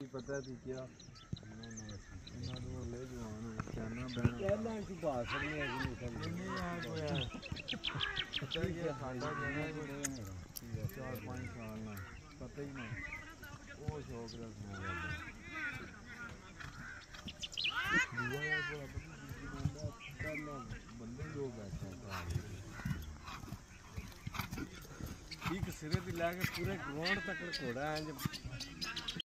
पता थी क्या ले जवान कहना बहना की बात नहीं है पता है क्या खाना देना है 4-5 साल ना पता ही नहीं वो शौक रखना बंदे जो बैठे एक सिरे दी लैके पूरे ग्राउंड तक घोड़ा है